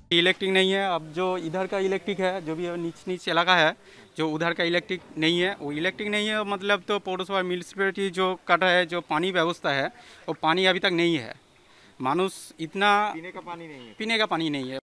Electric नहीं है। अब जो इधर का इलेक्ट्रिक है, जो भी नीच नीच इलाका है, जो उधर का इलेक्ट्रिक नहीं है, वो इलेक्ट्रिक नहीं है मतलब तो पौरसभा म्यूनिसिपैलिटी जो कट है, जो पानी व्यवस्था है वो पानी अभी तक नहीं है। मानुष इतना पीने का पानी नहीं है। पीने का पानी नहीं है।